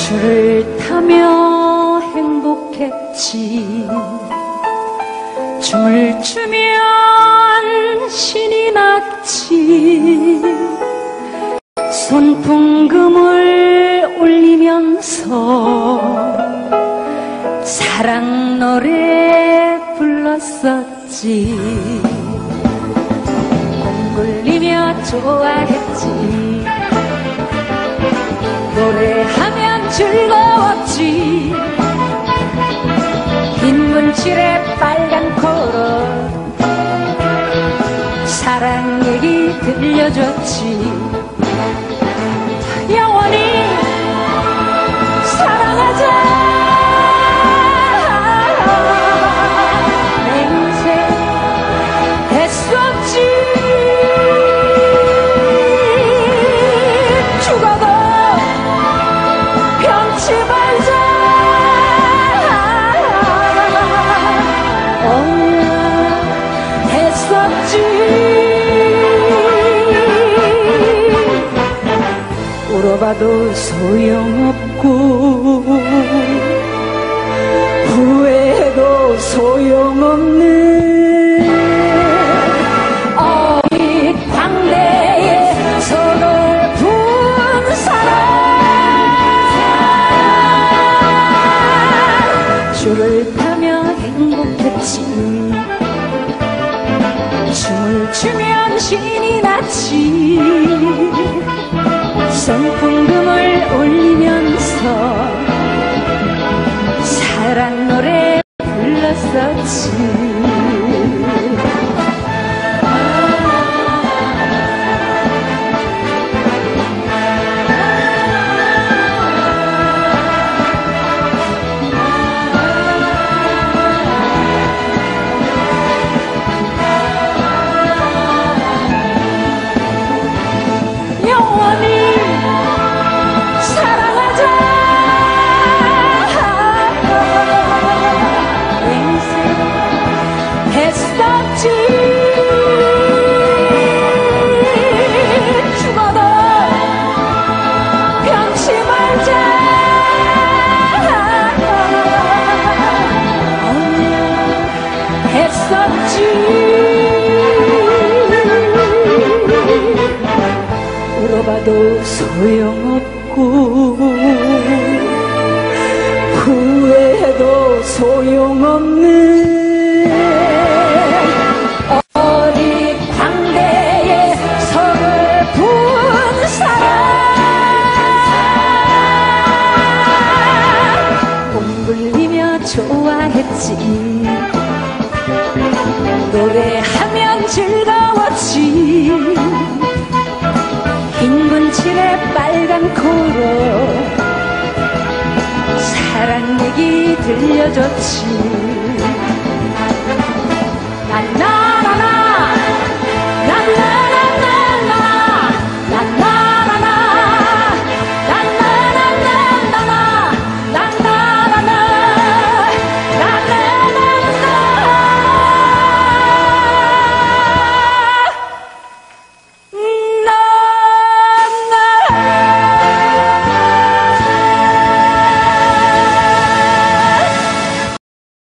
줄을 타며 행복했지. 춤을 추면 신이 났지. 손풍금을 울리면서 사랑 노래 불렀었지. 콩굴리며 좋아했지. 노래하면 즐거웠지. 흰 문칠에 빨간 코로 사랑 얘기 들려줬지. 영원히 사랑하자. 맹세 했었지. 죽어도 변치 말자. 했었지. 울어봐도 소용없고 후회해도 소용없는 어릿 광대의 서글픈 사랑. 줄을 타며 행복했지. 춤을 추면 신이 났지. 손풍금을 울리면서 사랑 노래 불렀었지. 영원히 사랑하자. 맹세 했었지. 죽어도 변치 말자. 했었지. 울어봐도 소용없고 후회해도 소용없는 어릿 광대의 서글픈 사랑. 콩굴리며 좋아했지. 노래하면 즐거웠지. 흰 문칠에 빨간 코로 사랑 얘기 들려줬지.